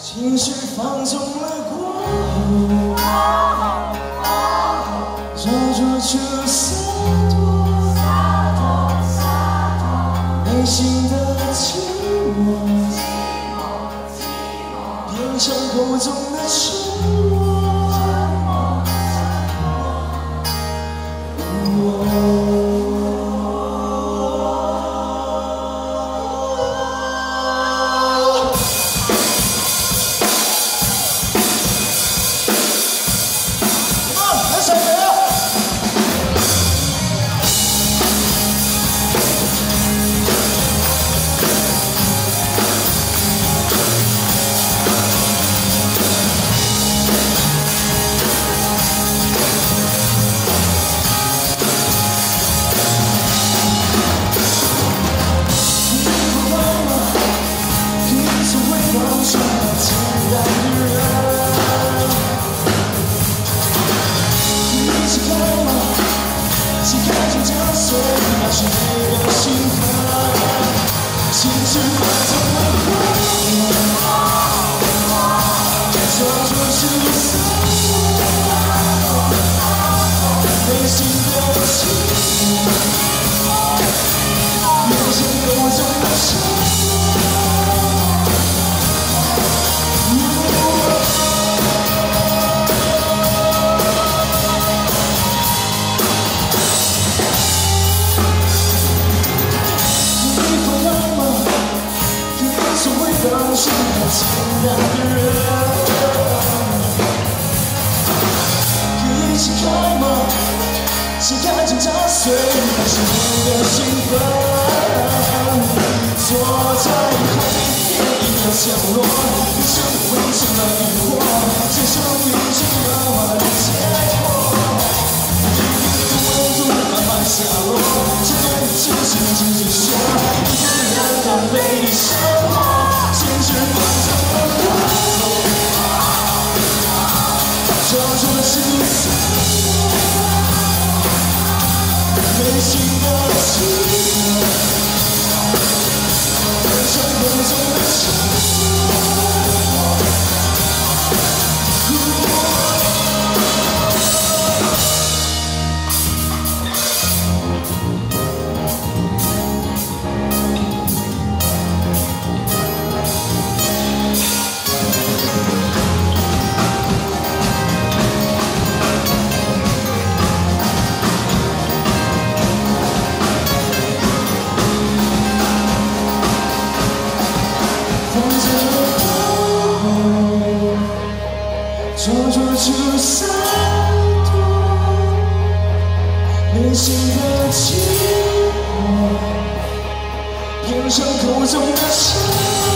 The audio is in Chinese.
情绪放纵了过后，抓住洒脱，内心的寂寞，变成口中的沉默。 是感情扎碎，还是你的心烦？坐在海边的角落，你是为什么疑惑？接受已经慢慢的解脱，一滴的温度慢慢下落，这段情深情就说，一个人的被你折磨，现实放纵了过后，抓住的是内心的寂寞，变成口中的沉默。抓住洒脱，内心的寂寞，变成口中的沉默。